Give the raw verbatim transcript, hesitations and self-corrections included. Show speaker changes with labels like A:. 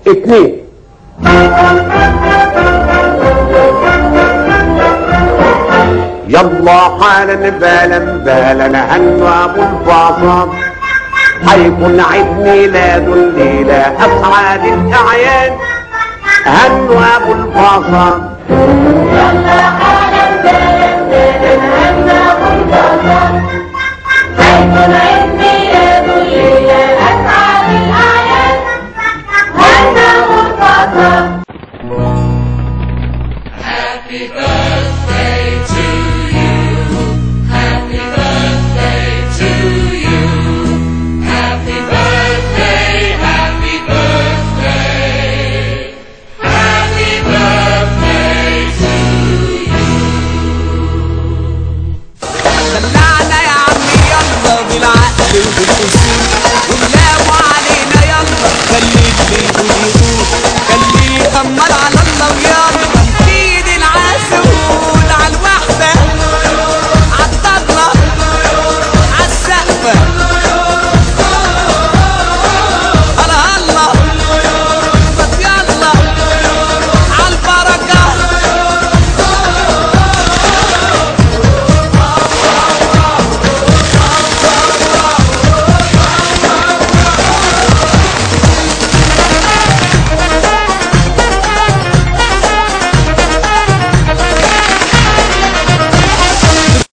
A: اتنين. يلا حالا بالا بالا هنوا ابو الفاصل، هيكون عيد ميلاد الليله اسعد الاعياد. هنوا ابو الفاصل.
B: يلا